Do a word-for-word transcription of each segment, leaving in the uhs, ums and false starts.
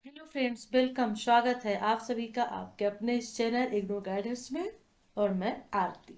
Hello friends, welcome. स्वागत है आप सभी का आपके अपने इस चैनल इग्नो गाइडेंस में। और मैं आरती।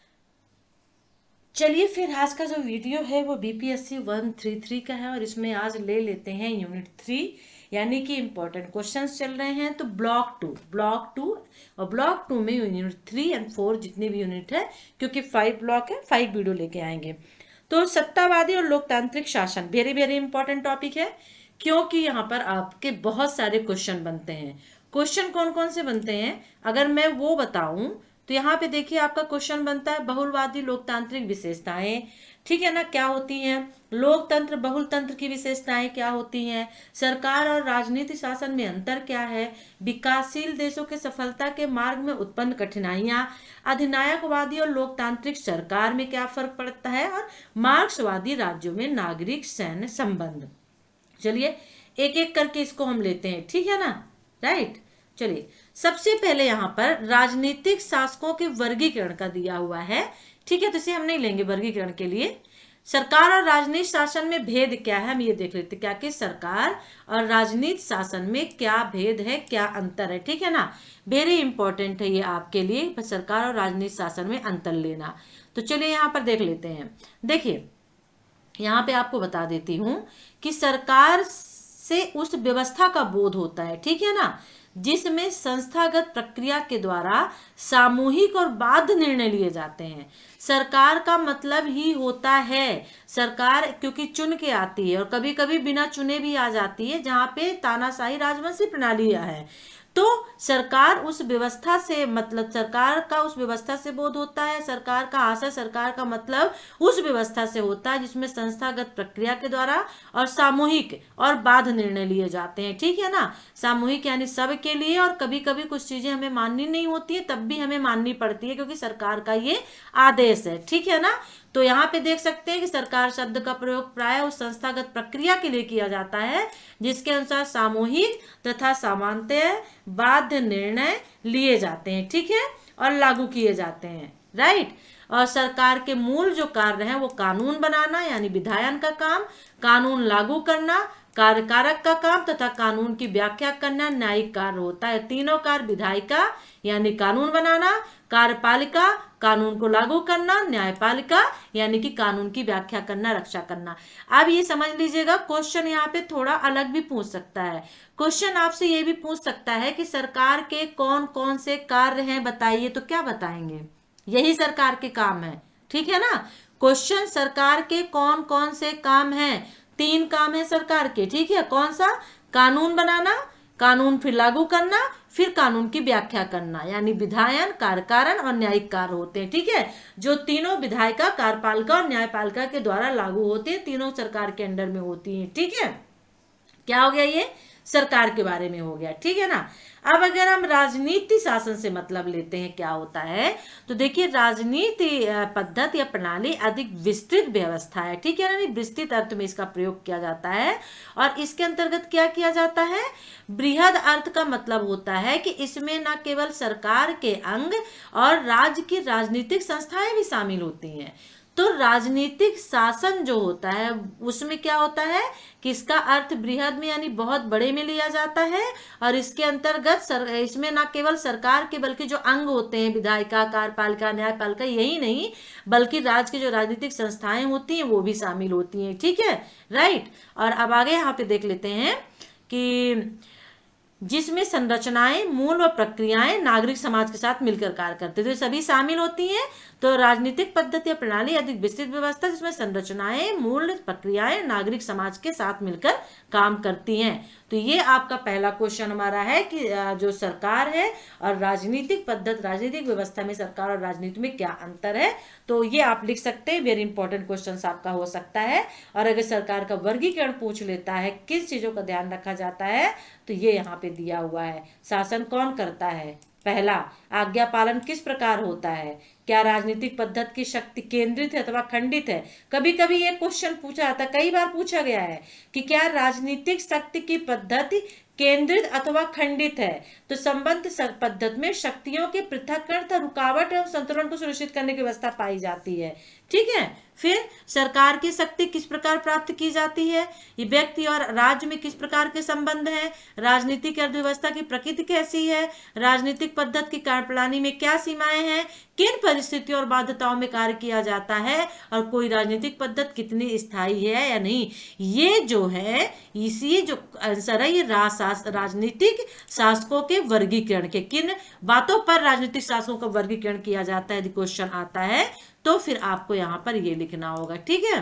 चलिए फिर आज का जो वीडियो है वो बीपीएससी वन थ्री थ्री का है और इसमें आज ले लेते हैं यूनिट थ्री, यानी कि इम्पोर्टेंट क्वेश्चंस चल रहे हैं। तो ब्लॉक टू ब्लॉक टू और ब्लॉक टू में यूनिट थ्री एंड फोर जितने भी यूनिट है, क्योंकि फाइव ब्लॉक है, फाइव वीडियो लेके आएंगे। तो सत्तावादी और लोकतांत्रिक शासन वेरी वेरी इंपॉर्टेंट टॉपिक है, क्योंकि यहाँ पर आपके बहुत सारे क्वेश्चन बनते हैं। क्वेश्चन कौन कौन से बनते हैं अगर मैं वो बताऊं, तो यहाँ पे देखिए आपका क्वेश्चन बनता है बहुलवादी लोकतांत्रिक विशेषताएं। ठीक है ना, क्या होती हैं? लोकतंत्र बहुलतंत्र की विशेषताएं क्या होती हैं? सरकार और राजनीति शासन में अंतर क्या है? विकासशील देशों के सफलता के मार्ग में उत्पन्न कठिनाइयां, अधिनायकवादी और लोकतांत्रिक सरकार में क्या फर्क पड़ता है, और मार्क्सवादी राज्यों में नागरिक सैन्य संबंध। चलिए एक एक करके इसको हम लेते हैं, ठीक है ना? राइट। चलिए सबसे पहले यहाँ पर राजनीतिक शासकों के वर्गीकरण का दिया हुआ है। ठीक है, तो इसे हम नहीं लेंगे वर्गीकरण के लिए। सरकार और राजनीतिक शासन में भेद क्या है, हम ये देख लेते हैं क्या कि सरकार और राजनीतिक शासन में क्या भेद है, क्या अंतर है। ठीक है ना, वेरी इंपॉर्टेंट है ये आपके लिए, सरकार और राजनीतिक शासन में अंतर लेना। तो चलिए यहाँ पर देख लेते हैं। देखिए यहाँ पे आपको बता देती हूं कि सरकार से उस व्यवस्था का बोध होता है, ठीक है ना, जिसमें संस्थागत प्रक्रिया के द्वारा सामूहिक और बाध्य निर्णय लिए जाते हैं। सरकार का मतलब ही होता है, सरकार क्योंकि चुन के आती है और कभी कभी बिना चुने भी आ जाती है, जहां पे तानाशाही राजवंशी प्रणाली है। तो सरकार उस व्यवस्था से मतलब सरकार का उस व्यवस्था से बोध होता है। सरकार का आशय, सरकार का मतलब उस व्यवस्था से होता है जिसमें संस्थागत प्रक्रिया के द्वारा और सामूहिक और बाध्य निर्णय लिए जाते हैं। ठीक है ना, सामूहिक यानी सब के लिए, और कभी कभी कुछ चीजें हमें माननी नहीं होती है तब भी हमें माननी पड़ती है, क्योंकि सरकार का ये आदेश है। ठीक है ना, तो यहाँ पे देख सकते हैं कि सरकार शब्द का प्रयोग प्राय उस संस्थागत प्रक्रिया के लिए किया जाता है जिसके अनुसार सामूहिक तथा सामान्यतः बाध्य निर्णय लिए जाते हैं, ठीक है, और लागू किए जाते हैं। राइट। और सरकार के मूल जो कार्य है वो कानून बनाना यानी विधायन का काम, कानून लागू करना कार्यकारक का काम, तथा कानून की व्याख्या करना न्यायिक कार्य होता है। तीनों कार्य विधायिका यानी कानून बनाना, कार्यपालिका कानून को लागू करना, न्यायपालिका यानी कि कानून की व्याख्या करना, रक्षा करना। अब ये समझ लीजिएगा, क्वेश्चन यहाँ पे थोड़ा अलग भी पूछ सकता है। क्वेश्चन आपसे ये भी पूछ सकता है कि सरकार के कौन कौन से कार्य हैं बताइए, तो क्या बताएंगे? यही सरकार के काम है। ठीक है ना, क्वेश्चन सरकार के कौन कौन से काम हैं? तीन काम है सरकार के। ठीक है, कौन सा? कानून बनाना, कानून फिर लागू करना, फिर कानून की व्याख्या करना, यानी विधायन, कार्यकारण और न्यायिक कार्य होते हैं। ठीक है, जो तीनों विधायिका, कार्यपालिका और न्यायपालिका के द्वारा लागू होते हैं, तीनों सरकार के अंडर में होती हैं। ठीक है, क्या हो गया? ये सरकार के बारे में हो गया। ठीक है ना। अब अगर हम राजनीति शासन से मतलब लेते हैं क्या होता है, तो देखिए राजनीति पद्धति या प्रणाली अधिक विस्तृत व्यवस्था है। ठीक है ना, विस्तृत अर्थ में इसका प्रयोग किया जाता है। और इसके अंतर्गत क्या किया जाता है? बृहद अर्थ का मतलब होता है कि इसमें न केवल सरकार के अंग और राज्य की राजनीतिक संस्थाएं भी शामिल होती हैं। तो राजनीतिक शासन जो होता है उसमें क्या होता है कि इसका अर्थ बृहद में यानी बहुत बड़े में लिया जाता है। और इसके अंतर्गत सर, इसमें ना केवल सरकार के बल्कि जो अंग होते हैं विधायिका, कार्यपालिका, न्यायपालिका, यही नहीं बल्कि राज्य की जो राजनीतिक संस्थाएं होती हैं वो भी शामिल होती हैं। ठीक है, राइट। और अब आगे यहाँ पे देख लेते हैं कि जिसमें संरचनाएं, मूल व प्रक्रियाएं नागरिक समाज के साथ मिलकर कार्य करते हैं, तो सभी शामिल होती हैं। तो राजनीतिक पद्धति या प्रणाली अधिक विस्तृत व्यवस्था जिसमें संरचनाएं, मूल प्रक्रियाएं नागरिक समाज के साथ मिलकर काम करती हैं। तो ये आपका पहला क्वेश्चन हमारा है कि जो सरकार है और राजनीतिक पद्धति, राजनीतिक व्यवस्था में सरकार और राजनीति में क्या अंतर है, तो ये आप लिख सकते हैं। वेरी इंपॉर्टेंट क्वेश्चन आपका हो सकता है। और अगर सरकार का वर्गीकरण पूछ लेता है, किस चीजों का ध्यान रखा जाता है, तो ये यहाँ पे दिया हुआ है। शासन कौन करता है? पहला, आज्ञा पालन किस प्रकार होता है? क्या राजनीतिक पद्धति की शक्ति केंद्रित है अथवा खंडित है? कभी कभी ये क्वेश्चन पूछा जाता है, कई बार पूछा गया है कि क्या राजनीतिक शक्ति की पद्धति केंद्रित अथवा खंडित है? तो संबंध पद्धति में शक्तियों के पृथक्करण तथा रुकावट एवं संतुलन को सुनिश्चित करने की व्यवस्था पाई जाती है। ठीक है। फिर सरकार की शक्ति किस प्रकार प्राप्त की जाती है, ये व्यक्ति और राज्य में किस प्रकार के संबंध हैं, राजनीतिक अर्थव्यवस्था की प्रकृति कैसी है, राजनीतिक पद्धति की कार्यप्रणाली में क्या सीमाएं हैं, किन परिस्थितियों और बाध्यताओं में कार्य किया जाता है, और कोई राजनीतिक पद्धति कितनी स्थायी है या नहीं। ये जो है इसी जो आंसर है ये राजनीतिक शासकों के वर्गीकरण के, किन बातों पर राजनीतिक शासकों का वर्गीकरण किया जाता है, यदि क्वेश्चन आता है तो फिर आपको यहां पर ये लिखना होगा। ठीक है,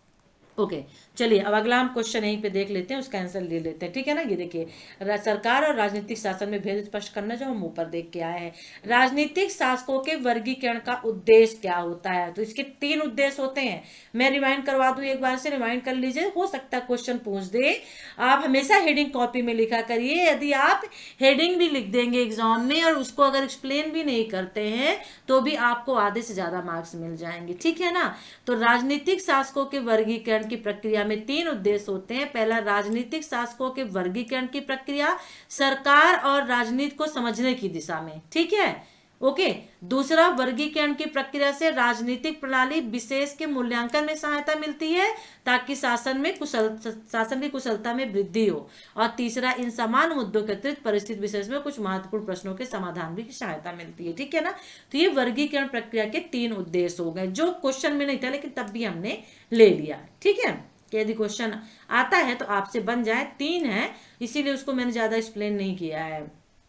ओके चलिए अब अगला हम क्वेश्चन यहीं पे देख लेते हैं, उसका आंसर ले लेते हैं। ठीक है ना, ये देखिए सरकार और राजनीतिक शासन में भेद स्पष्ट करना, जो हम ऊपर देख के आए हैं। राजनीतिक शासकों के वर्गीकरण का उद्देश्य क्या होता है, तो इसके तीन उद्देश्य होते हैं। मैं रिमाइंड करवा दूं, एक बार से रिमाइंड कर लीजिए, हो सकता है क्वेश्चन पूछ दे। आप हमेशा हेडिंग कॉपी में लिखा करिए, यदि आप हेडिंग भी लिख देंगे एग्जाम में और उसको अगर एक्सप्लेन भी नहीं करते हैं तो भी आपको आधे से ज्यादा मार्क्स मिल जाएंगे। ठीक है ना, तो राजनीतिक शासकों के वर्गीकरण की प्रक्रिया में तीन उद्देश्य होते हैं। पहला, राजनीतिक शासकों के वर्गीकरण की प्रक्रिया सरकार और राजनीति को समझने की दिशा में। ठीक है, ओके। दूसरा, वर्गीकरण की प्रक्रिया से राजनीतिक प्रणाली विशेष के मूल्यांकन में सहायता मिलती है ताकि शासन में कुशल शासन की कुशलता में वृद्धि हो। और तीसरा, इन समान मुद्दों के अतिरिक्त परिस्थिति विशेष में कुछ महत्वपूर्ण प्रश्नों के समाधान भी की सहायता मिलती है। ठीक है ना, तो ये वर्गीकरण प्रक्रिया के तीन उद्देश्य हो गए, जो क्वेश्चन में नहीं था लेकिन तब भी हमने ले लिया। ठीक है, कि यदि क्वेश्चन आता है तो आपसे बन जाए। तीन है इसीलिए उसको मैंने ज्यादा एक्सप्लेन नहीं किया है।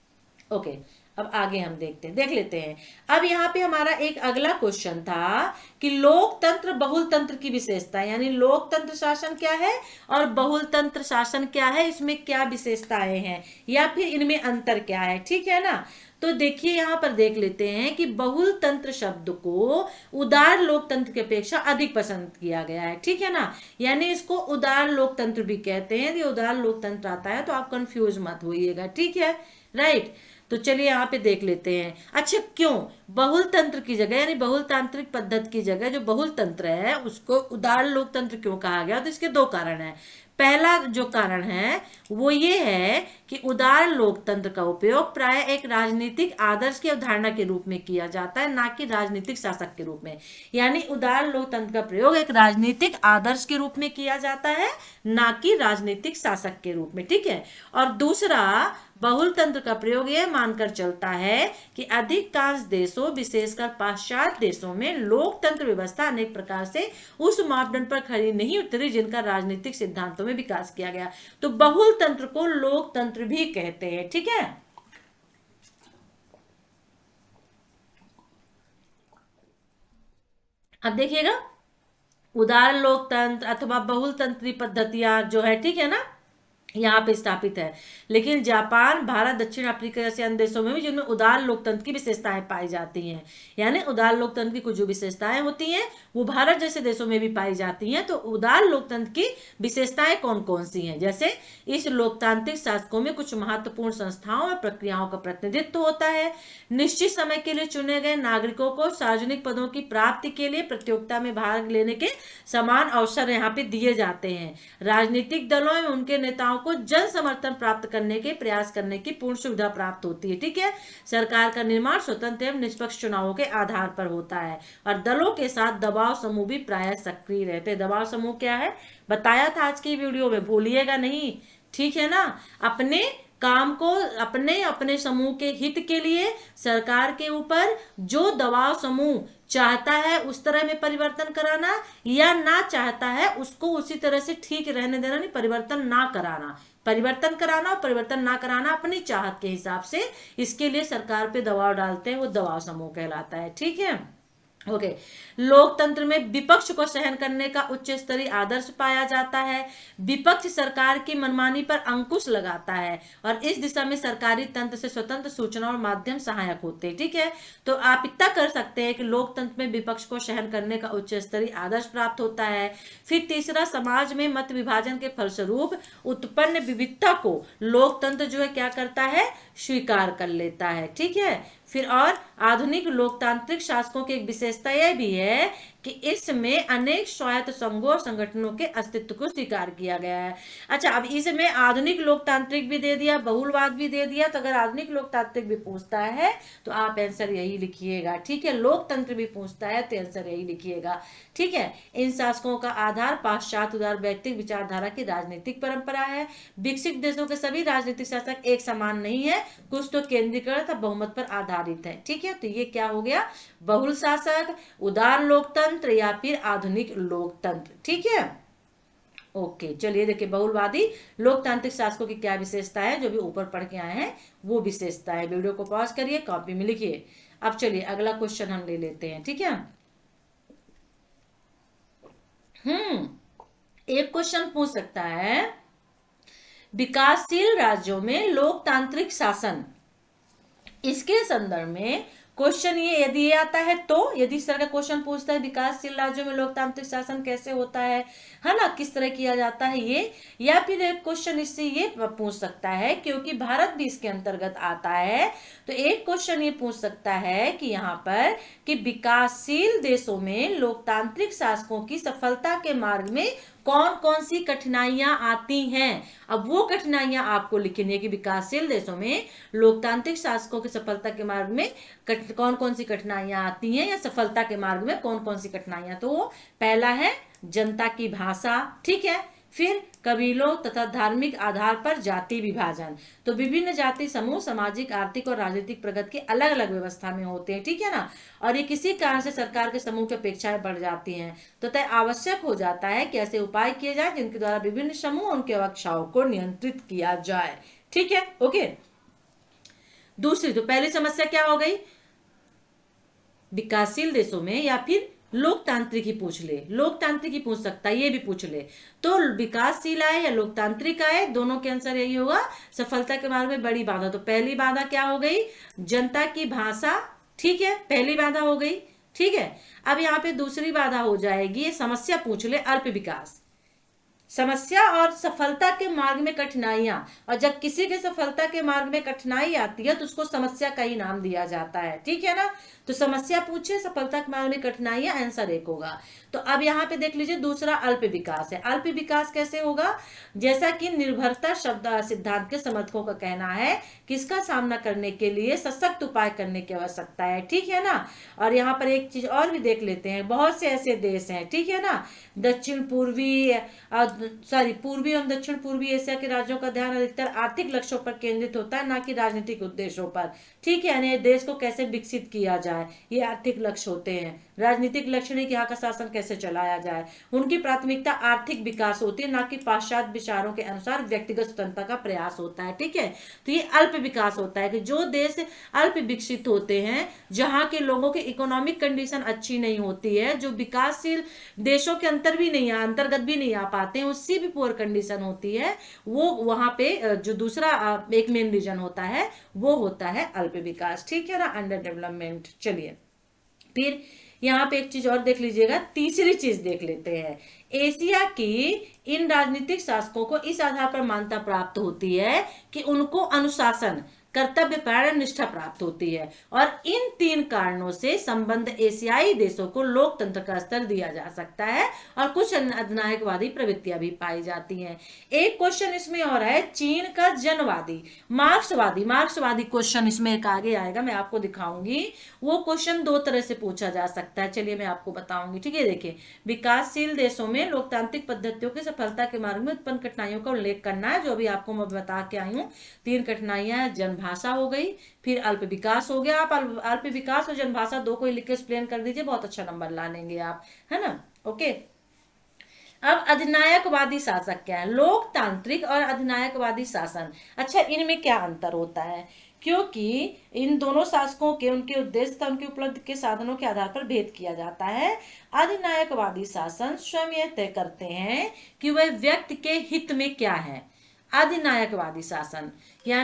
ओके, अब आगे हम देखते हैं, देख लेते हैं। अब यहाँ पे हमारा एक अगला क्वेश्चन था कि लोकतंत्र बहुल तंत्र की विशेषता, यानी लोकतंत्र शासन क्या है और बहुल तंत्र शासन क्या है, इसमें क्या विशेषताएं हैं या फिर इनमें अंतर क्या है। ठीक है ना, तो देखिए यहाँ पर देख लेते हैं कि बहुल तंत्र शब्द को उदार लोकतंत्र की अपेक्षा अधिक पसंद किया गया है। ठीक है ना, यानी इसको उदार लोकतंत्र भी कहते हैं। यदि उदार लोकतंत्र आता है तो आप कंफ्यूज मत होइएगा। ठीक है, राइट। तो चलिए यहाँ पे देख लेते हैं। अच्छा, क्यों बहुल तंत्र की जगह यानी बहुलतांत्रिक पद्धति की जगह जो बहुल तंत्र है उसको उदार लोकतंत्र क्यों कहा गया, तो इसके दो कारण हैं। पहला जो कारण है वो ये है कि उदार लोकतंत्र का उपयोग प्राय एक राजनीतिक आदर्श की अवधारणा के रूप में किया जाता है, ना कि राजनीतिक शासक के रूप में। यानी उदार लोकतंत्र का प्रयोग एक राजनीतिक आदर्श के रूप में किया जाता है, ना कि राजनीतिक शासक के रूप में। ठीक है, और दूसरा, बहुल तंत्र का प्रयोग यह मानकर चलता है कि अधिकांश देशों विशेषकर पाश्चात्य देशों में लोकतंत्र व्यवस्था अनेक प्रकार से उस मापदंड पर खड़ी नहीं उतरी जिनका राजनीतिक सिद्धांतों में विकास किया गया। तो बहुल तंत्र को लोकतंत्र भी कहते हैं। ठीक है, अब देखिएगा उदार लोकतंत्र अथवा बहुल तंत्री पद्धतियां जो है, ठीक है ना, यहाँ पे स्थापित है, लेकिन जापान, भारत, दक्षिण अफ्रीका जैसे अन्य देशों में भी जिनमें उदार लोकतंत्र की विशेषताएं पाई जाती हैं, यानी उदार लोकतंत्र की कुछ जो विशेषताएं होती हैं वो भारत जैसे देशों में भी पाई जाती हैं। तो उदार लोकतंत्र की विशेषताएं कौन कौन सी हैं, जैसे इस लोकतांत्रिक शासकों में कुछ महत्वपूर्ण संस्थाओं और प्रक्रियाओं का प्रतिनिधित्व होता है, निश्चित समय के लिए चुने गए नागरिकों को सार्वजनिक पदों की प्राप्ति के लिए प्रतियोगिता में भाग लेने के समान अवसर यहाँ पे दिए जाते हैं, राजनीतिक दलों में उनके नेताओं को जन समर्थन प्राप्त करने के प्रयास करने की पूर्ण सुविधा प्राप्त होती है। ठीक है, सरकार का निर्माण स्वतंत्र एवं निष्पक्ष चुनावों के आधार पर होता है और दलों के साथ दबाव समूह भी प्राय सक्रिय रहते हैं। दबाव समूह क्या है बताया था आज की वीडियो में, भूलिएगा नहीं। ठीक है ना, अपने काम को अपने अपने समूह के हित के लिए सरकार के ऊपर जो दबाव समूह चाहता है उस तरह में परिवर्तन कराना या ना चाहता है उसको उसी तरह से ठीक रहने देना, नहीं परिवर्तन ना कराना, परिवर्तन कराना और परिवर्तन ना कराना अपनी चाहत के हिसाब से, इसके लिए सरकार पे दबाव डालते हैं, वो दबाव समूह कहलाता है। ठीक है, ओके okay. लोकतंत्र में विपक्ष को सहन करने का उच्च स्तरीय आदर्श पाया जाता है, विपक्ष सरकार की मनमानी पर अंकुश लगाता है और इस दिशा में सरकारी तंत्र से स्वतंत्र सूचना और माध्यम सहायक होते हैं। ठीक है, तो आप इतना कर सकते हैं कि लोकतंत्र में विपक्ष को सहन करने का उच्च स्तरीय आदर्श प्राप्त होता है। फिर तीसरा, समाज में मत विभाजन के फलस्वरूप उत्पन्न विविधता को लोकतंत्र जो है क्या करता है, स्वीकार कर लेता है। ठीक है, फिर और आधुनिक लोकतांत्रिक शासकों की एक विशेषता यह भी है कि इसमें अनेक स्वायत्त संघों और संगठनों के अस्तित्व को स्वीकार किया गया है। अच्छा, अब इसमें आधुनिक लोकतांत्रिक भी दे दिया, बहुलवाद भी दे दिया। तो अगर आधुनिक लोकतांत्रिक भी पूछता है तो आप आंसर यही लिखिएगा, ठीक है। लोकतंत्र भी पूछता है तो आंसर यही लिखिएगा, ठीक है। इन शासकों का आधार पाश्चात्य उदार व्यक्तिक विचारधारा की राजनीतिक परंपरा है। विकसित देशों के सभी राजनीतिक शासक एक समान नहीं है, कुछ तो केंद्रीकृत तथा बहुमत पर आधारित है, ठीक है। तो ये क्या हो गया, बहुल शासक, उदार लोकतंत्र या फिर आधुनिक लोकतंत्र, ठीक है। ओके, चलिए देखिए बहुलवादी लोकतांत्रिक शासकों की क्या विशेषता है, जो भी ऊपर पढ़ के आए हैं वो विशेषता है। वीडियो को पॉज करिए, कॉपी में लिखिए। अब चलिए अगला क्वेश्चन हम ले लेते हैं, ठीक है। हम्म एक क्वेश्चन पूछ सकता है, विकासशील राज्यों में लोकतांत्रिक शासन, इसके संदर्भ में क्वेश्चन ये यदि ये आता है तो, यदि इस तरह का क्वेश्चन पूछता है विकासशील राज्यों में लोकतांत्रिक शासन कैसे होता है है ना, किस तरह किया जाता है ये, या फिर एक क्वेश्चन इससे ये पूछ सकता है, क्योंकि भारत भी इसके अंतर्गत आता है, तो एक क्वेश्चन ये पूछ सकता है कि यहाँ पर कि विकासशील देशों में लोकतांत्रिक शासकों की सफलता के मार्ग में कौन कौन सी कठिनाइयां आती हैं। अब वो कठिनाइयां आपको लिखनी है कि विकासशील देशों में लोकतांत्रिक शासकों की सफलता के मार्ग में कौन कौन सी कठिनाइयां आती हैं, या सफलता के मार्ग में कौन कौन सी कठिनाइयां। तो वो पहला है जनता की भाषा, ठीक है। फिर कबीलों तथा धार्मिक आधार पर जाति विभाजन, तो विभिन्न जाति समूह सामाजिक, आर्थिक और राजनीतिक प्रगति के अलग अलग व्यवस्था में होते हैं, ठीक है ना। और ये किसी कारण से सरकार के समूह की अपेक्षाएं बढ़ जाती हैं, तो तय आवश्यक हो जाता है कि ऐसे उपाय किए जाए जिनके द्वारा विभिन्न समूह उनके अपेक्षाओं को नियंत्रित किया जाए, ठीक है। ओके, दूसरी, तो पहली समस्या क्या हो गई, विकासशील देशों में, या फिर लोकतांत्रिक ही पूछ ले, लोकतांत्रिक ही पूछ सकता है, ये भी पूछ ले। तो विकासशील आए या लोकतांत्रिक आए, दोनों के आंसर यही होगा, सफलता के मार्ग में बड़ी बाधा। तो पहली बाधा क्या हो गई, जनता की भाषा, ठीक है, पहली बाधा हो गई, ठीक है। अब यहाँ पे दूसरी बाधा हो जाएगी, ये समस्या पूछ ले, अल्प विकास, समस्या और सफलता के मार्ग में कठिनाइयां, और जब किसी के सफलता के मार्ग में कठिनाई आती है तो उसको समस्या का ही नाम दिया जाता है, ठीक है ना। तो समस्या पूछे, सफलता के मार्ग में कठिनाइयां, आंसर एक होगा। तो अब यहाँ पे देख लीजिए, दूसरा अल्प विकास है। अल्प विकास कैसे होगा, जैसा कि निर्भरता शब्द सिद्धांत के समर्थकों का कहना है कि इसका सामना करने के लिए सशक्त उपाय करने की आवश्यकता है, ठीक है ना। और यहाँ पर एक चीज और भी देख लेते हैं, बहुत से ऐसे देश हैं, ठीक है ना, दक्षिण पूर्वी सॉरी पूर्वी एवं दक्षिण पूर्वी एशिया के राज्यों का ध्यान अधिकतर आर्थिक लक्ष्यों पर केंद्रित होता है, ना कि राजनीतिक उद्देश्यों पर, ठीक है। यानी देश को कैसे विकसित किया जाए, ये आर्थिक लक्ष्य होते हैं। राजनीतिक लक्ष्य नहीं कि यहाँ का शासन कैसे चलाया जाए। उनकी प्राथमिकता आर्थिक विकास होती है, ना कि पाश्चात्य विचारों के अनुसार व्यक्तिगत स्वतंत्रता का प्रयास होता है, ठीक है। तो ये अल्प विकास होता है कि जो देश अल्प विकसित होते हैं, जहाँ के लोगों की इकोनॉमिक कंडीशन अच्छी नहीं होती है, जो विकासशील देशों के अंतर भी नहीं आ अंतर्गत भी नहीं आ पाते हैं, उससे भी पुअर कंडीशन होती है, वो वहां पे जो दूसरा एक मेन रीजन होता है वो होता है अल्प विकास, ठीक है ना, अंडर डेवलपमेंट। चलिए फिर यहाँ पे एक चीज और देख लीजिएगा, तीसरी चीज देख लेते हैं। एशिया की इन राजनीतिक शासकों को इस आधार पर मान्यता प्राप्त होती है कि उनको अनुशासन, कर्तव्य परायण निष्ठा प्राप्त होती है, और इन तीन कारणों से संबंध एशियाई देशों को लोकतंत्र का स्तर दिया जा सकता है, और कुछ अधिनायकवादी प्रवृत्तियां भी पाई जाती हैं। एक क्वेश्चन इसमें और है, चीन का जनवादी मार्क्सवादी मार्क्सवादी क्वेश्चन इसमें एक आगे आएगा, मैं आपको दिखाऊंगी। वो क्वेश्चन दो तरह से पूछा जा सकता है, चलिए मैं आपको बताऊंगी, ठीक है। देखिए, विकासशील देशों में लोकतांत्रिक पद्धतियों की सफलता के मार्ग में उत्पन्न कठिनाइयों का उल्लेख करना है, जो भी आपको मैं बता के आई हूँ। तीन कठिनाइयां, जन भाषा हो गई, फिर अल्प विकास हो गया। आप अल्प विकास और जनभाषा दो को लिख के एक्सप्लेन कर दीजिए, बहुत अच्छा नंबर ला लेंगे आप, है ना। ओके, अब अधिनायकवादी शासक क्या है, लोकतांत्रिक और अधिनायकवादी शासन। अच्छा, इनमें क्या अंतर होता है, क्योंकि इन दोनों शासकों के उनके उद्देश्य तथा उनकी उपलब्धि के साधनों के आधार पर भेद किया जाता है। अधिनायकवादी शासन स्वयं यह तय करते हैं कि वह व्यक्ति के हित में क्या है। अधिनायकवादी शासन यानी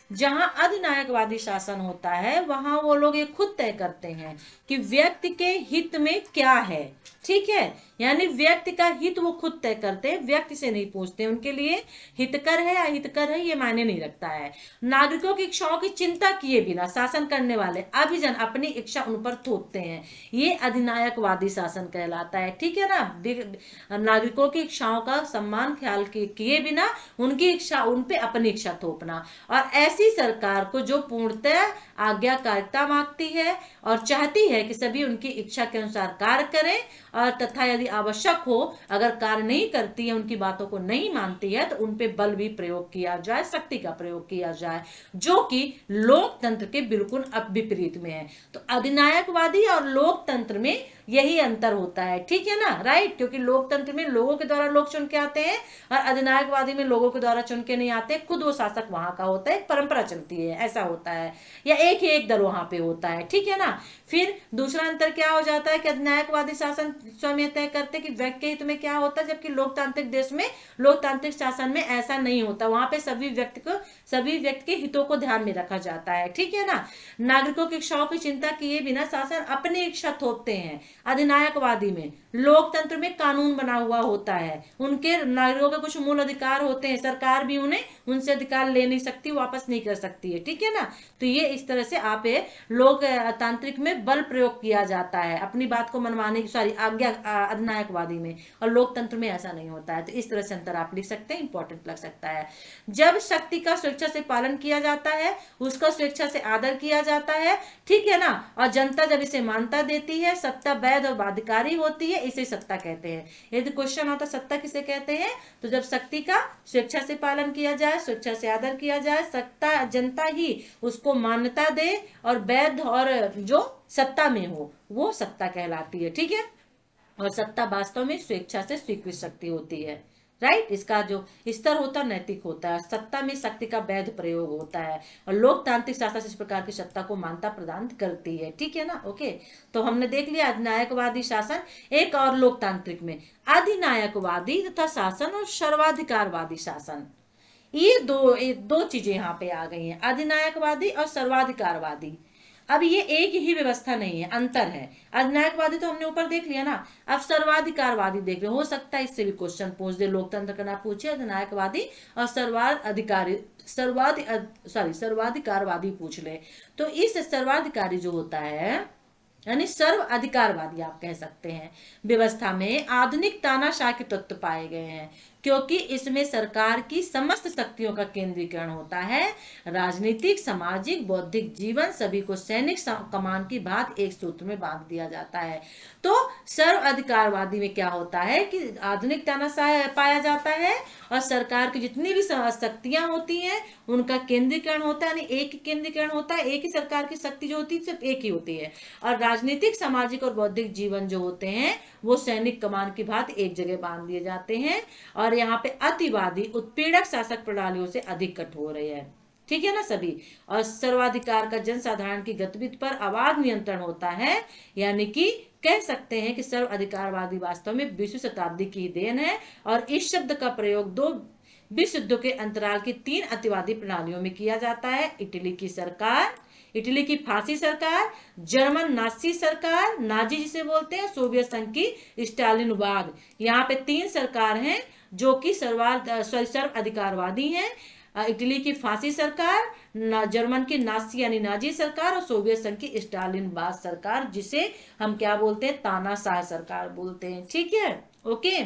जहां अधिनायकवादी शासन होता है वहां वो लोग ये खुद तय करते हैं कि व्यक्ति के हित में क्या है, ठीक है, यानी व्यक्ति का हित वो खुद तय करते हैं, व्यक्ति से नहीं पूछते, उनके लिए हितकर है अहितकर है ये मायने नहीं रखता है। नागरिकों की इच्छाओं की चिंता किए बिना शासन करने वाले अभिजन अपनी इच्छा उन पर थोपते हैं, ये अधिनायकवादी शासन कहलाता है, ठीक है ना। नागरिकों की इच्छाओं का सम्मान ख्याल किए बिना उनकी इच्छा उन पे अपनी इच्छा थोपना, और ऐसी सरकार को जो पूर्णतः आज्ञाकारिता मांगती है और चाहती है कि सभी उनकी इच्छा के अनुसार कार्य करें, और तथा यदि आवश्यक हो अगर कार्य नहीं करती है, उनकी बातों को नहीं मानती है, तो उन पे बल भी प्रयोग किया जाए, शक्ति का प्रयोग किया जाए, जो कि लोकतंत्र के बिल्कुल विपरीत में है। तो अधिनायकवादी और लोकतंत्र में यही अंतर होता है, ठीक है ना, राइट। क्योंकि लोकतंत्र में लोगों के द्वारा लोग चुन के आते हैं और अधिनायकवादी में लोगों के द्वारा चुन के नहीं आते, खुद वो शासक वहां का होता है, परंपरा चलती है, ऐसा होता है, या एक ही एक दल वहां पे होता है, ठीक है ना। फिर दूसरा अंतर क्या हो जाता है कि अधिनायकवादी शासन स्वयं तय करते कि व्यक्ति के हित में क्या होता है, जबकि लोकतांत्रिक देश में, लोकतांत्रिक शासन में ऐसा नहीं होता, वहां पे सभी व्यक्ति को सभी व्यक्ति के हितों को ध्यान में रखा जाता है, ठीक है ना। नागरिकों की इच्छाओं की चिंता किए बिना शासन अपनी इच्छा थोपते हैं अधिनायकवादी में। लोकतंत्र में कानून बना हुआ होता है, उनके नागरिकों के कुछ मूल अधिकार होते हैं, सरकार भी उन्हें उनसे अधिकार ले नहीं सकती, वापस नहीं कर सकती है, ठीक है ना। तो ये इस तरह से आप लोकतांत्रिक में बल प्रयोग किया जाता है अपनी बात को मनवाने की, सॉरी आज्ञा अधिनायकवादी में, और लोकतंत्र में ऐसा नहीं होता है। तो इस तरह से अंतर आप लिख सकते हैं, इंपॉर्टेंट लग सकता है। जब शक्ति का स्वेच्छा से पालन किया जाता है, उसका स्वेच्छा से आदर किया जाता है, ठीक है ना, और जनता जब इसे मान्यता देती है, सत्ता वैध और बाध्यकारी होती है, इसे सत्ता कहते हैं। यदि क्वेश्चन आता सत्ता किसे कहते हैं, तो जब शक्ति का स्वेच्छा से पालन किया जाए, स्वेच्छा से आदर किया जाए, सत्ता जनता ही उसको मान्यता दे और वैध और जो सत्ता में हो वो सत्ता कहलाती है, ठीक है। और सत्ता वास्तव में स्वेच्छा से स्वीकृत शक्ति होती है, राइट। इसका जो स्तर होता है नैतिक होता है, सत्ता में शक्ति का वैध प्रयोग होता है, और लोकतांत्रिक शासन इस प्रकार की सत्ता को मान्यता प्रदान करती है, ठीक है ना। ओके, तो हमने देख लिया अधिनायकवादी शासन। एक और लोकतांत्रिक में अधिनायकवादी तथा शासन और सर्वाधिकारवादी शासन, ये दो ये दो चीजें यहाँ पे आ गई हैं, अधिनायकवादी और सर्वाधिकारवादी। अब ये एक ही व्यवस्था नहीं है, अंतर है। अधिनायकवादी तो हमने ऊपर देख लिया ना, अब सर्वाधिकारवादी देख रहे हो सकता है इससे भी क्वेश्चन पूछ दे, लोकतंत्र का ना पूछे, अधिनायकवादी और सर्वाधिकारी सर्वाधि सॉरी सर्वाधिकारवादी पूछ ले। तो इस सर्वाधिकारी जो होता है यानी सर्व अधिकारवादी आप कह सकते हैं, व्यवस्था में आधुनिक तानाशाह के तत्व पाए गए हैं, क्योंकि इसमें सरकार की समस्त शक्तियों का केंद्रीकरण होता है। राजनीतिक, सामाजिक, बौद्धिक जीवन सभी को सैनिक कमान की बात एक सूत्र में बांध दिया जाता है। तो सर्व अधिकारवादी में क्या होता है कि आधुनिक तानाशाह पाया जाता है और सरकार की जितनी भी शक्तियां होती हैं उनका केंद्रीकरण होता है, यानी एक ही केंद्रीकरण होता है, एक ही सरकार की शक्ति जो होती है सिर्फ एक ही होती है। और राजनीतिक, सामाजिक और बौद्धिक जीवन जो होते हैं वो सैनिक कमान की बात एक जगह बांध दिए जाते हैं। और यहाँ पे अतिवादी उत्पीड़क शासक प्रणालियों से अधिक कठोर है, ठीक है ना सभी। और सर्वाधिकार का जनसाधारण की गतिविधि पर अबाध नियंत्रण होता है, यानी कि कह सकते हैं कि सर्व अधिकारवादी वास्तव में बीसवीं शताब्दी की देन है। और इस शब्द का प्रयोग दो विश्व युद्धों के अंतराल की तीन अतिवादी प्रणालियों में किया जाता है, इटली की सरकार, इटली की फांसी सरकार, जर्मन नाजी सरकार, नाजी जिसे बोलते हैं, सोवियत संघ की स्टालिनवाद। यहाँ पे तीन सरकार हैं जो कि सर्वाध सर्व अधिकारवादी हैं, इटली की फांसी सरकार, जर्मन की नाजी यानी नाजी सरकार, और सोवियत संघ की स्टालिनवाद सरकार, जिसे हम क्या बोलते हैं, तानाशाह सरकार बोलते हैं, ठीक है। ओके,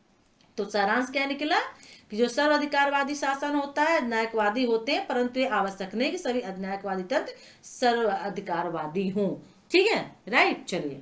तो सारांश क्या निकला कि जो सर्व अधिकारवादी शासन होता है अधिनायकवादी होते हैं, परंतु ये आवश्यक नहीं कि सभी अधिनायकवादी तंत्र सर्व अधिकारवादी हों, ठीक है, राइट। चलिए,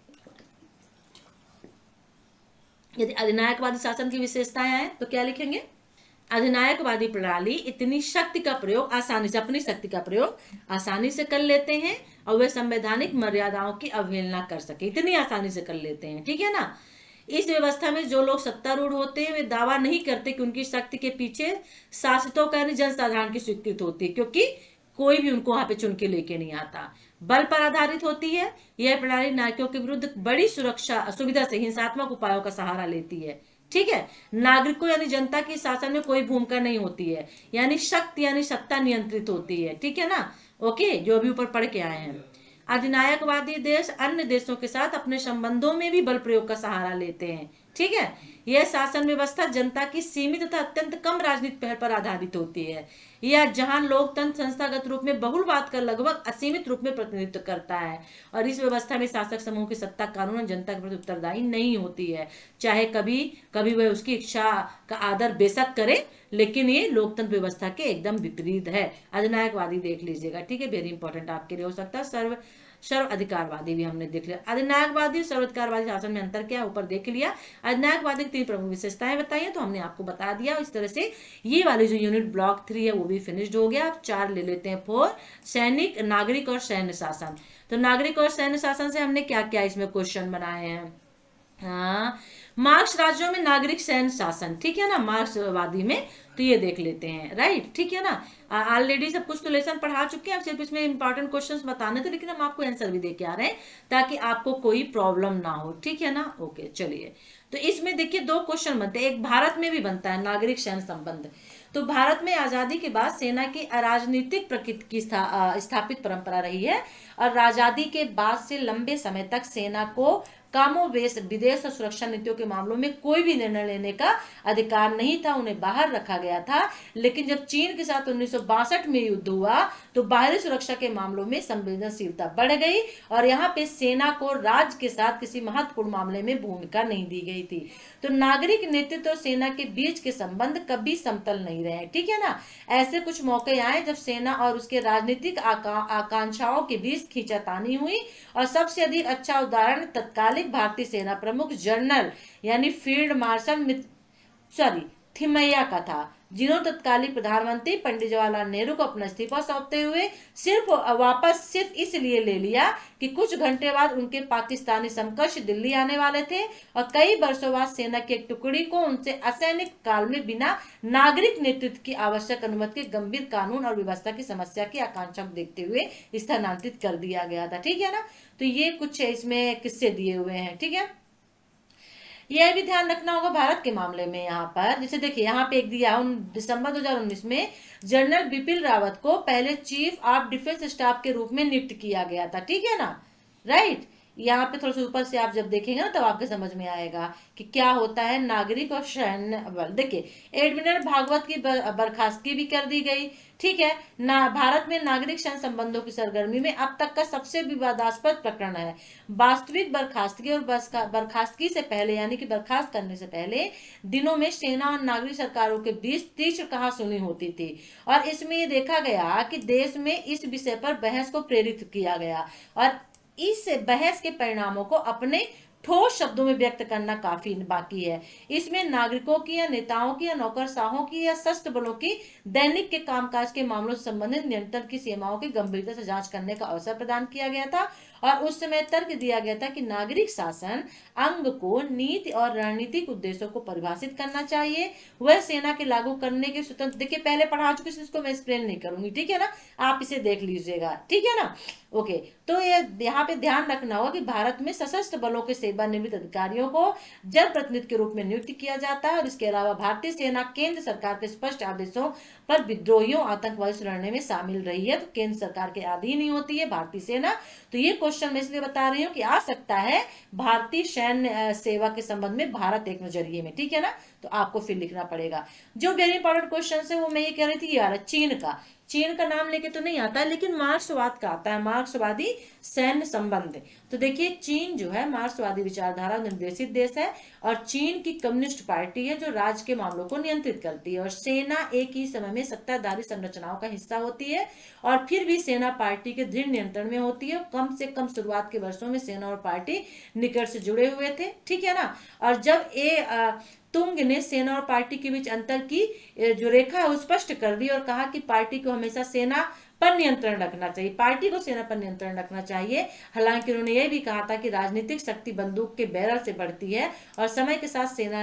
यदि अधिनायकवादी शासन की विशेषताएं हैं तो क्या लिखेंगे, अधिनायकवादी प्रणाली इतनी शक्ति का प्रयोग आसानी से अपनी शक्ति का प्रयोग आसानी से कर लेते हैं और वे संवैधानिक मर्यादाओं की अवहेलना कर सके, इतनी आसानी से कर लेते हैं, ठीक है ना। इस व्यवस्था में जो लोग सत्तारूढ़ होते हैं वे दावा नहीं करते कि उनकी शक्ति के पीछे शासितों का यानी जनसाधारण की स्वीकृति होती है, क्योंकि कोई भी उनको वहां पे चुन के लेके नहीं आता, बल पर आधारित होती है। यह प्रणाली नायकों के विरुद्ध बड़ी सुरक्षा सुविधा से हिंसात्मक उपायों का सहारा लेती है, ठीक है। नागरिकों यानी जनता की शासन में कोई भूमिका नहीं होती है, यानी शक्ति यानी सत्ता नियंत्रित होती है, ठीक है ना। ओके, जो अभी ऊपर पढ़ के आए हैं। अधिनायकवादी देश अन्य देशों के साथ अपने संबंधों में भी बल प्रयोग का सहारा लेते हैं, ठीक है। यह शासन व्यवस्था जनता की सीमित तथा अत्यंत कम राजनीतिक पहल पर आधारित होती है, या जहां लोकतंत्र संस्थागत रूप में बहुलवाद का लगभग असीमित रूप में प्रतिनिधित्व करता है, और इस व्यवस्था में शासक समूह की सत्ता कानून और जनता के प्रति उत्तरदायी नहीं होती है, चाहे कभी कभी वह उसकी इच्छा का आदर बेशक करे, लेकिन ये लोकतंत्र व्यवस्था के एकदम विपरीत है। अधिनायकवादी देख लीजिएगा, ठीक है, वेरी इंपॉर्टेंट आपके लिए हो सकता है। सर्व सर्व अधिकारवादी भी हमने देख लिया। अधिनायकवादी और सर्व अधिकारवादी शासन में अंतर क्या है, ऊपर देख लिया। अधिनायकवादी की तीन प्रमुख विशेषताएं बताई तो हमने आपको बता दिया। इस तरह से ये वाली जो यूनिट ब्लॉक थ्री है वो भी फिनिश्ड हो गया। अब चार ले लेते हैं, फोर, सैनिक, नागरिक और सैन्य शासन। तो नागरिक और सैन्य शासन से हमने क्या क्या इसमें क्वेश्चन बनाए हैं। हाँ, मार्क्स राज्यों में नागरिक सैन्य शासन, ठीक है ना, मार्क्सवादी में, तो ये देख लेते हैं, राइट, ठीक है ना। ऑलरेडी सब कुछ तो लेसन पढ़ा चुके हैं, अब सिर्फ इसमें इंपॉर्टेंट क्वेश्चंस बताने थे, लेकिन हम आपको आंसर भी दे के आ रहे हैं ताकि आपको कोई प्रॉब्लम ना हो, ठीक है ना। ओके, चलिए, तो इसमें देखिए दो क्वेश्चन बनते हैं, एक भारत में भी बनता है, नागरिक सैन्य संबंध। तो भारत में आजादी के बाद सेना की अराजनीतिक प्रकृति की स्था, स्थापित परंपरा रही है, और आजादी के बाद से लंबे समय तक सेना को कामोवेश विदेश और सुरक्षा नीतियों के मामलों में कोई भी निर्णय लेने का अधिकार नहीं था, उन्हें बाहर रखा गया था। लेकिन जब चीन के साथ उन्नीस सौ बासठ में युद्ध हुआ तो बाहरी सुरक्षा के मामलों में संवेदनशीलता बढ़ गई, और यहाँ पे सेना को राज्य के साथ किसी महत्वपूर्ण मामले में भूमिका नहीं दी गई थी। तो नागरिक नेतृत्व और सेना के बीच के संबंध कभी समतल नहीं रहे, ठीक है ना। ऐसे कुछ मौके आए जब सेना और उसके राजनीतिक आका, आकांक्षाओं के बीच खींचातानी हुई, और सबसे अधिक अच्छा उदाहरण तत्कालीन भारतीय सेना प्रमुख जनरल यानी फील्ड मार्शल सॉरी थिमैया का था, जिन्होंने तत्कालीन प्रधानमंत्री पंडित जवाहरलाल नेहरू को अपना इस्तीफा सौंपते हुए सिर्फ वापस सिर्फ इसलिए ले लिया कि कुछ घंटे बाद उनके पाकिस्तानी समकक्ष दिल्ली आने वाले थे, और कई वर्षों बाद सेना की एक टुकड़ी को उनसे असैनिक काल में बिना नागरिक नेतृत्व की आवश्यक अनुमति के गंभीर कानून और व्यवस्था की समस्या की आकांक्षा को देखते हुए स्थानांतरित कर दिया गया था, ठीक है ना। तो ये कुछ इसमें किस्से दिए हुए हैं, ठीक है। यह भी ध्यान रखना होगा भारत के मामले में, यहाँ पर जैसे देखिए यहाँ पे एक दिया दिसंबर दो हज़ार उन्नीस में जनरल बिपिन रावत को पहले चीफ ऑफ डिफेंस स्टाफ के रूप में नियुक्त किया गया था, ठीक है ना, राइट। यहाँ पे थोड़ा सा ऊपर से आप जब देखेंगे ना तब आपके समझ में आएगा कि क्या होता है नागरिक और सैन्य बल। देखिए एडमिरल भागवत की बर्खास्तगी भी कर दी गई, ठीक है ना। भारत में नागरिक सैन्य संबंधों की सरगर्मी में अब तक का सबसे विवादास्पद प्रकरण है। वास्तविक बर्खास्तगी और बर्खास्तगी से पहले यानी कि बर्खास्त करने से पहले दिनों में सेना और नागरिक सरकारों के बीच तीक्ष्ण कहासुनी होती थी, और इसमें ये देखा गया कि देश में इस विषय पर बहस को प्रेरित किया गया, और इस बहस के परिणामों को अपने ठोस शब्दों में व्यक्त करना काफी बाकी है। इसमें नागरिकों की या नेताओं की या नौकरशाहों की या सशस्त्र बलों की दैनिक के कामकाज के मामलों से संबंधित नियंत्रण की सीमाओं की गंभीरता से जांच करने का अवसर प्रदान किया गया था, और उस समय तर्क दिया गया था कि नागरिक शासन अंग को नीति और रणनीतिक उद्देश्यों को परिभाषित करना चाहिए, वह सेना के लागू करने के स्वतंत्र। देखिए पहले पढ़ा चुके इसको मैं एक्सप्लेन नहीं करूंगी, ठीक है ना, आप इसे देख लीजिएगा, ठीक है ना। ओके, तो ये यहाँ पे ध्यान रखना होगा कि भारत में सशस्त्र बलों के सेवानिवृत्त अधिकारियों को जनप्रतिनिधि के रूप में नियुक्त किया जाता है, और इसके अलावा भारतीय सेना केंद्र सरकार के स्पष्ट आदेशों पर विद्रोहियों आतंकवादी से लड़ने में शामिल रही है, तो केंद्र सरकार के अधीन ही होती है भारतीय सेना। तो ये क्वेश्चन मैं इसलिए बता रही हूँ कि आ सकता है भारतीय सैन्य सेवा के संबंध में भारत एक नजरिए में, ठीक है ना, तो आपको फिर लिखना पड़ेगा। जो वेरी इंपॉर्टेंट क्वेश्चन है वो मैं ये कह रही थी यार, चीन का चीन का नाम लेके तो नहीं आता है, लेकिन मार्क्सवाद का आता है, मार्क्सवादी सैन्य संबंध। तो देखिए चीन जो है मार्क्सवादी विचारधारा निर्देशित देश है, और चीन की कम्युनिस्ट पार्टी है जो राज्य के मामलों को नियंत्रित करती है, और सेना एक ही समय में सत्ताधारी संरचनाओं का हिस्सा होती है, और फिर भी सेना पार्टी के दृढ़ नियंत्रण में होती है। कम से कम शुरुआत के वर्षों में सेना और पार्टी निकट से जुड़े हुए थे, ठीक है ना। और जब ए तुंग ने सेना और पार्टी के बीच अंतर की जो रेखा है वो स्पष्ट कर दी, और कहा कि पार्टी को हमेशा सेना पर नियंत्रण रखना चाहिए, पार्टी को सेना पर नियंत्रण रखना चाहिए। हालांकि उन्होंने यह भी कहा था कि राजनीतिक शक्ति बंदूक के बैरल से बढ़ती है, और समय के साथ सेना ने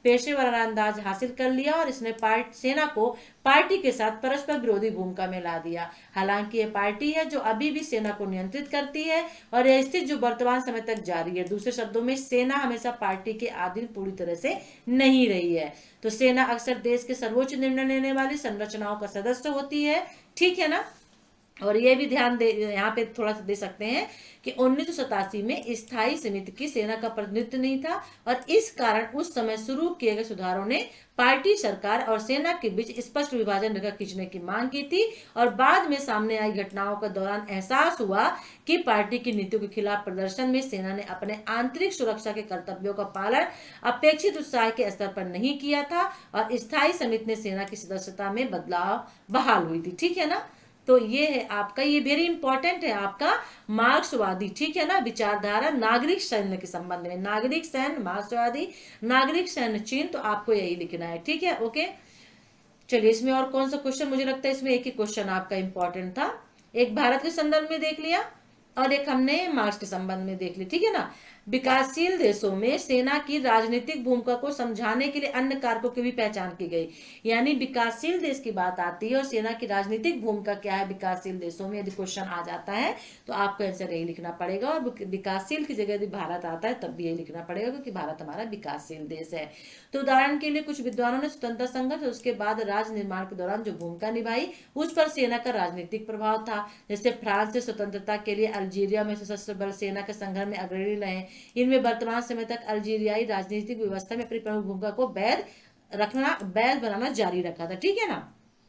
पेशेवर अंदाज हासिल कर लिया और इसने पार्ट सेना को पार्टी के साथ परस्पर विरोधी भूमिका में ला दिया। हालांकि ये पार्टी है जो अभी भी सेना को नियंत्रित करती है और यह स्थिति जो वर्तमान समय तक जारी है। दूसरे शब्दों में सेना हमेशा पार्टी के अधीन पूरी तरह से नहीं रही है। तो सेना अक्सर देश के सर्वोच्च निर्णय लेने वाली संरचनाओं का सदस्य होती है, ठीक है ना। और ये भी ध्यान दे, यहाँ पे थोड़ा सा दे सकते हैं कि उन्नीस सौ सतासी में स्थायी समिति की सेना का प्रतिनिधित्व नहीं था और इस कारण उस समय शुरू किए गए सुधारों ने पार्टी, सरकार और सेना के बीच स्पष्ट विभाजन रेखा खींचने की मांग की थी। और बाद में सामने आई घटनाओं के दौरान एहसास हुआ कि पार्टी की नीतियों के खिलाफ प्रदर्शन में सेना ने अपने आंतरिक सुरक्षा के कर्तव्यों का पालन अपेक्षित उत्साह के स्तर पर नहीं किया था और स्थायी समिति ने सेना की सदस्यता में बदलाव बहाल हुई थी, ठीक है ना। तो ये है आपका, ये वेरी इंपॉर्टेंट है आपका मार्क्सवादी, ठीक है ना, विचारधारा नागरिक सैन्य के संबंध में। नागरिक सैन्य मार्क्सवादी, नागरिक सैन्य चीन, तो आपको यही लिखना है, ठीक है। ओके, चलिए इसमें और कौन सा क्वेश्चन, मुझे लगता है इसमें एक ही क्वेश्चन आपका इंपॉर्टेंट था। एक भारत के संदर्भ में देख लिया और एक हमने मार्क्स के संबंध में देख ली, ठीक है ना। विकासशील देशों में सेना की राजनीतिक भूमिका को समझाने के लिए अन्य कारकों की भी पहचान की गई। यानी विकासशील देश की बात आती है और सेना की राजनीतिक भूमिका क्या है विकासशील देशों में, यदि क्वेश्चन आ जाता है तो आपको आंसर यही लिखना पड़ेगा। और विकासशील की जगह यदि भारत आता है तब भी यही लिखना पड़ेगा क्योंकि भारत हमारा विकासशील देश है। तो उदाहरण के लिए कुछ विद्वानों ने स्वतंत्रता संघर्ष और उसके बाद राज्य निर्माण के दौरान जो भूमिका निभाई उस पर सेना का राजनीतिक प्रभाव था। जैसे फ्रांस से स्वतंत्रता के लिए अल्जीरिया में सशस्त्र बल सेना के संघर्ष में अग्रणी रहे। इनमें वर्तमान समय तक अल्जीरियाई राजनीतिक व्यवस्था में अपनी प्रमुख भूमिका को वैध रखना वैध बनाना जारी रखा था, ठीक है ना।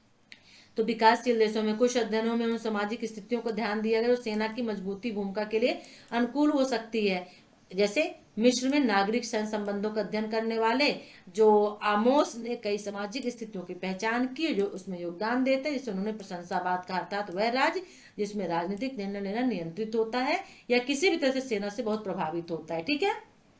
तो विकासशील देशों में कुछ अध्ययनों में उन सामाजिक स्थितियों को ध्यान दिया गया जो सेना की मजबूती भूमिका के लिए अनुकूल हो सकती है। जैसे मिस्र में नागरिक सैन्य संबंधों का अध्ययन करने वाले जो आमोस ने कई सामाजिक स्थितियों की पहचान की जो उसमें योगदान देते हैं, जिसे उन्होंने प्रशंसावाद कहा, अर्थात वह राज्य जिसमें राजनीतिक निर्णय लेना नियंत्रित होता है या किसी भी तरह से सेना से बहुत प्रभावित होता है, ठीक है।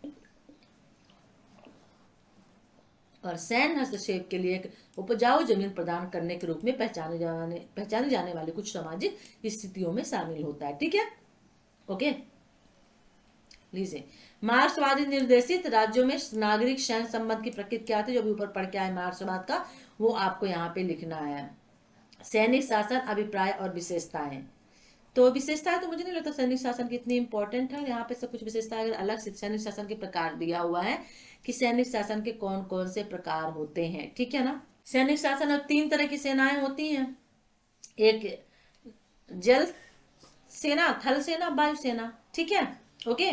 और सैन्य हस्तक्षेप के लिए एक उपजाऊ जमीन प्रदान करने के रूप में पहचाने जाने पहचाने जाने वाले कुछ सामाजिक स्थितियों में शामिल होता है, ठीक है। ओके, लीजिए मार्क्सवादी निर्देशित राज्यों में नागरिक सैन्य संबंध की प्रकृति क्या थी, जो भी ऊपर पढ़ के आए मार्क्सवाद का, वो आपको यहाँ पे लिखना है। सैनिक शासन, अभिप्राय और विशेषताएं। तो विशेषताएं तो मुझे नहीं लगता सैनिक शासन की इतनी इंपॉर्टेंट है। यहाँ पे सब कुछ विशेषताएं अगर अलग से सैनिक शासन के प्रकार दिया हुआ है कि सैनिक शासन के कौन कौन से प्रकार होते हैं, ठीक है ना। सैनिक शासन अब तीन तरह की सेनाएं होती हैं, एक जल सेना, थल सेना, वायु सेना, ठीक है। ओके,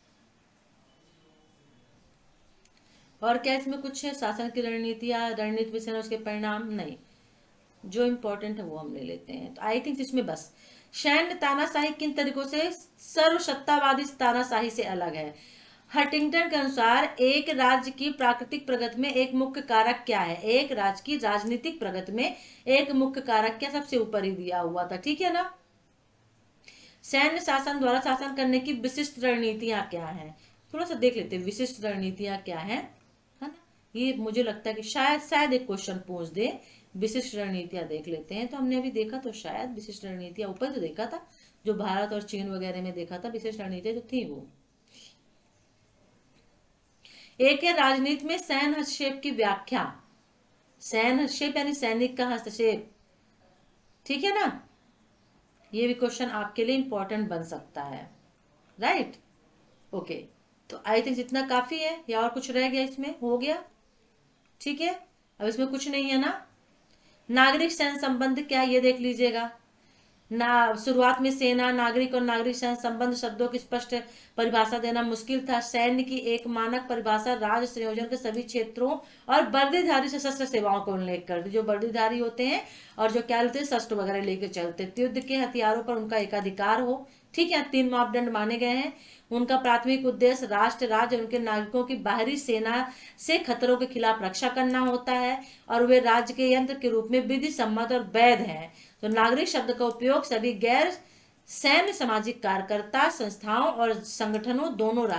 और क्या इसमें कुछ है शासन की रणनीति या रणनीति विषय उसके परिणाम, नहीं, जो इम्पोर्टेंट है वो हम ले लेते हैं। तो आई थिंक इसमें बस सैन्य तानाशाही किन तरीकों से सर्वसत्तावादी तानाशाही से अलग है। हंटिंगटन के अनुसार एक राज्य की प्राकृतिक प्रगति में एक मुख्य कारक क्या है, एक राज्य की राजनीतिक प्रगति में एक मुख्य कारक क्या, सबसे ऊपर ही दिया हुआ था, ठीक है ना। सैन्य शासन द्वारा शासन करने की विशिष्ट रणनीतियां क्या हैं, थोड़ा सा देख लेते हैं विशिष्ट रणनीतियां क्या है, है ना। ये मुझे लगता है कि शायद शायद एक क्वेश्चन पूछ दे, विशिष्ट रणनीतियां देख लेते हैं। तो हमने अभी देखा तो शायद विशिष्ट रणनीतियां ऊपर तो देखा था, जो भारत और चीन वगैरह में देखा था विशिष्ट रणनीतियां तो थी वो। एक है राजनीति में सैन्य हस्तक्षेप की व्याख्या। सैन्य हस्तक्षेप यानी सैनिक का हस्तक्षेप, ठीक है ना। ये भी क्वेश्चन आपके लिए इंपॉर्टेंट बन सकता है, राइट। ओके, तो आई थिंक इतना काफी है या और कुछ रह गया इसमें, हो गया, ठीक है। अब इसमें कुछ नहीं है ना। नागरिक सैन्य संबंध क्या, ये देख लीजिएगा ना। शुरुआत में सेना, नागरिक और नागरिक सैन्य संबंध शब्दों की स्पष्ट परिभाषा देना मुश्किल था। सैन्य की एक मानक परिभाषा राज्य संयोजन के सभी क्षेत्रों और वर्दीधारी सशस्त्र सेवाओं को उल्लेख कर दी। जो वर्दीधारी होते हैं और जो क्या लेते हैं, शस्त्र वगैरह लेकर चलते, युद्ध के हथियारों पर उनका एकाधिकार हो, ठीक है। तीन मापदंड माने गए हैं। उनका प्राथमिक उद्देश्य राष्ट्र, राज्य उनके नागरिकों की बाहरी सेना से खतरों के खिलाफ रक्षा करना होता है और वे राज्य के यंत्र के रूप में विधि सम्मत और वैध हैं। तो नागरिक शब्द का उपयोग सभी गैर सैन्य सामाजिक कार्यकर्ता संस्थाओं और संगठनों, दोनों राज्य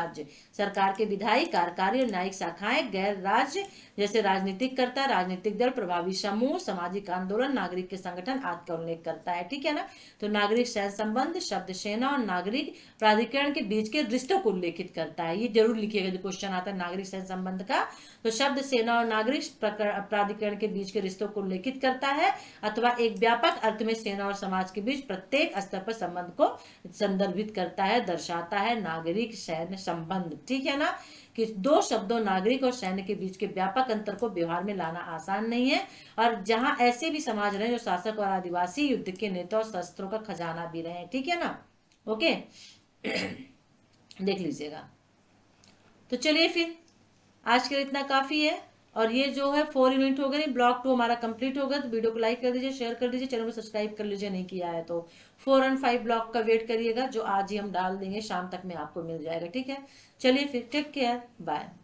सरकार के विधायी, कार्यकारी और न्यायिक शाखाएं, गैर राज्य जैसे राजनीतिक कर्ता, राजनीतिक दल, प्रभावी समूह, सामाजिक आंदोलन, नागरिक के संगठन आदि का उल्लेख करता है। ठीक है ना। तो नागरिक सैन्य संबंध शब्द सेना और नागरिक प्राधिकरण के बीच के रिश्तों को उल्लेखित करता है। ये जरूर लिखिएगा, जो क्वेश्चन आता है नागरिक सैन्य संबंध का, तो शब्द सेना और नागरिक प्राधिकरण के बीच के रिश्तों को उल्लेखित करता है, अथवा एक व्यापक अर्थ में सेना और समाज के बीच प्रत्येक स्तर पर संबंध को संदर्भित करता है, दर्शाता है नागरिक सैन्य संबंध। ठीक है ना, कि दो शब्दों नागरिक और सैन्य के बीच के व्यापक अंतर को व्यवहार में लाना आसान नहीं है, और जहां ऐसे भी समाज रहे जो शासक और आदिवासी युद्ध के नेता और शस्त्रों का खजाना भी रहे। ठीक है ना, ओके देख लीजिएगा। तो चलिए फिर आज के लिए इतना काफी है, और ये जो है फोर यूनिट हो गए, ब्लॉक टू हमारा कंप्लीट होगा। तो वीडियो को लाइक कर दीजिए, शेयर कर दीजिए, चैनल को सब्सक्राइब कर लीजिए नहीं किया है तो। फोर एंड फाइव ब्लॉक का वेट करिएगा, जो आज ही हम डाल देंगे, शाम तक में आपको मिल जाएगा। ठीक है, चलिए फिर टेक केयर, बाय।